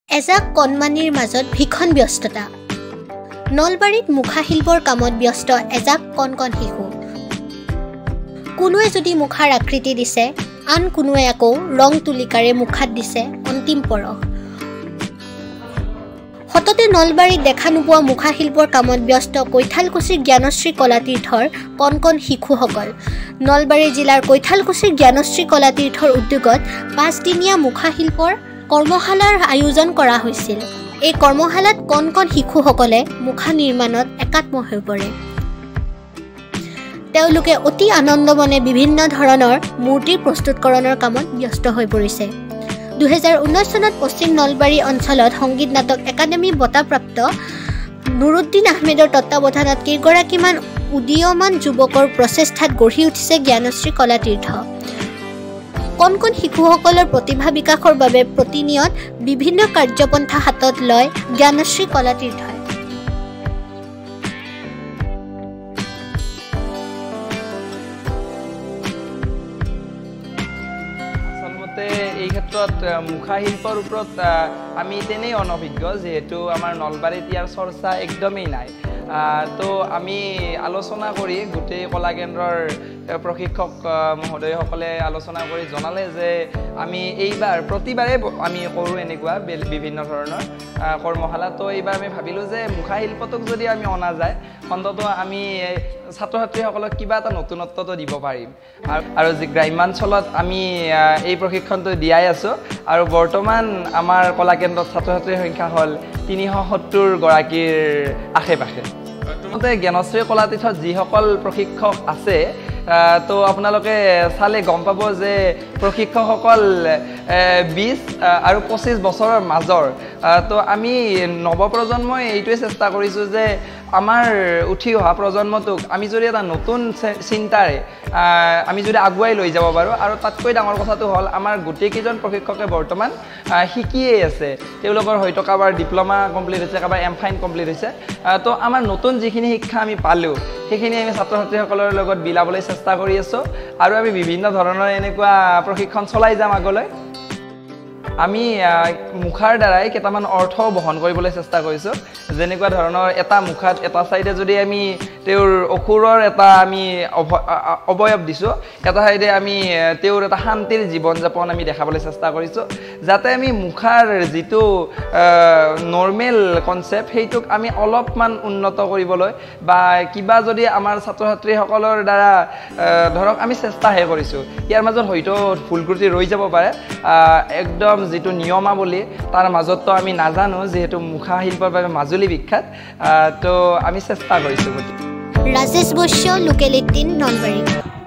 এজাক কণমানিৰ মাজত ভীষণ ব্যস্ততা নলবাৰীত মুখা শিল্পৰ কামত ব্যস্ত এজাক কণ শিশু কোনোৱে যদি মুখাৰ আকৃতি দিছে আন কোনোৱে আকৌ ৰং তুলিকাৰে মুখাত দিছে অন্তিম পৰশ হততে নলবাৰীত দেখা নোপোৱা মুখা শিল্পৰ কামত ব্যস্ত কৈঠালকুছিৰ জ্ঞানশ্ৰী কলাতীৰ্থৰ কণ শিশুসকল নলবাৰী জিলাৰ কৈঠালকুছিৰ জ্ঞানশ্ৰী কলাতীৰ্থৰ উদ্যোগত 5 দিনীয়া মুখা শিল্পৰ কৰ্মশালাৰ আয়োজন কৰা হৈছিল এই কৰ্মশালাত কণ শিশুসকলে মুখা নিৰ্মাণত একাত্ম হৈ পৰে তেওঁলোকে অতি আনন্দমনে বিভিন্ন ধৰণৰ মূৰ্তি প্ৰস্তুতকৰণৰ কামত ব্যস্ত হৈ পৰিছে 2019 চনত পশ্চিম নলবাৰী অঞ্চলত সংগীত নাটক একাডেমী বঁটাপ্ৰাপ্ত নুৰুদ্দিন আহমেদৰ তত্ত্বাৱধানত কেইগৰাকীমান উদীয়মান যুৱকৰ প্ৰচেষ্টাত গঢ়ি উঠিছে জ্ঞানশ্ৰী কলাতীৰ্থ কণ শিশুসকলৰ প্ৰতিভা বিকাশৰ বাবে প্ৰতিনিয়ত বিভিন্ন কাৰ্যপন্থা হাতত লয় জ্ঞানশ্ৰী কলাতীৰ্থই এই ক্ষেত্ৰত মুখা শিল্পৰ ওপৰত আমি তেনেই অনভিজ্ঞ যেহেতু আমাৰ নলবাৰীত ইয়াৰ চৰ্চা একদমেই নাই তো আমি আলোচনা কৰি গোটেই কলা কেন্দ্ৰৰ প্ৰশিক্ষক মহোদয়সকলে আলোচনা কৰি জনালে যে আমি এইবাৰ প্ৰতিবাৰে আমি কৰোঁ এনেকুৱা বিভিন্ন ধৰণৰ কৰ্মশালা তো এইবাৰ আমি ভাবিলোঁ যে মুখা শিল্পটোক যদি আমি অনা যায় অন্ততঃ আমি ছাত্ৰ ছাত্ৰীসকলক কিবা এটা নতুনত্বটো দিব পাৰিম আৰু যি গ্ৰাম্যাঞ্চলত আমি এই প্ৰশিক্ষণটো দিয়াই আছোঁ আৰু বৰ্তমান আমাৰ কলা কেন্দ্ৰত ছাত্ৰ ছাত্ৰীৰ সংখ্যা হ'ল 370 গৰাকীৰ আশে-পাশে জ্ঞানশ্ৰী কলাতীৰ্থত যিসকল প্ৰশিক্ষক আছে তো আপোনালোকে চালে গম পাব যে প্ৰশিক্ষকসকল 20 আৰু 25 বছৰৰ মাজৰ তো আমি নৱপ্ৰজন্মই এইটোৱে চেষ্টা কৰিছোঁ যে আমাৰ উঠি অহা প্ৰজন্মটোক আমি যদি এটা নতুন চিন্তাৰে আমি যদি আগুৱাই লৈ যাব পাৰোঁ আৰু তাতকৈ ডাঙৰ কথাটো হ'ল আমাৰ গোটেইকেইজন প্ৰশিক্ষকে বৰ্তমান শিকিয়েই আছে তেওঁলোকৰ হয়তো কাৰোবাৰ ডিপ্ল'মা কমপ্লিট হৈছে কাৰোবাৰ এম.ফাইন কমপ্লিট হৈছে তো আমাৰ নতুন যিখিনি শিক্ষা আমি পালোঁ সেইখিনি আমি ছাত্ৰ ছাত্ৰীসকলৰ লগত বিলাবলৈ চেষ্টা কৰি আছোঁ আৰু আমি বিভিন্ন ধৰণৰ এনেকুৱা প্ৰশিক্ষণ চলাই যাম আগলৈ আমি মুখাৰ দ্বাৰাই কেইটামান অৰ্থ বহন কৰিবলৈ চেষ্টা কৰিছোঁ যেনেকুৱা ধৰণৰ এটা মুখাত এটা চাইডে যদি আমি তেওঁৰ অসুৰৰ এটা আমি অৱয়ব দিছোঁ এটা চাইডে আমি তেওঁৰ এটা শান্তিৰ জীৱন যাপন আমি দেখাবলৈ চেষ্টা কৰিছোঁ যাতে আমি মুখাৰ যিটো নৰ্মেল কনচেপ্ট সেইটোক আমি অলপমান উন্নত কৰিবলৈ বা কিবা যদি আমাৰ ছাত্ৰ ছাত্ৰীসকলৰ দ্বাৰা ধৰক আমি চেষ্টাহে কৰিছোঁ ইয়াৰ মাজত হয়তো ভুল ত্ৰুটি ৰৈ যাব পাৰে একদম যিটো নিয়মাৱলী তাৰ মাজতো আমি নাজানো যেহেতু মুখা শিল্পৰ বাবে মাজুলী বিখ্যাত তো আমি চেষ্টা কৰিছোঁ ৰাজেশ বৈশ্য লোকেল 18 নলবাৰী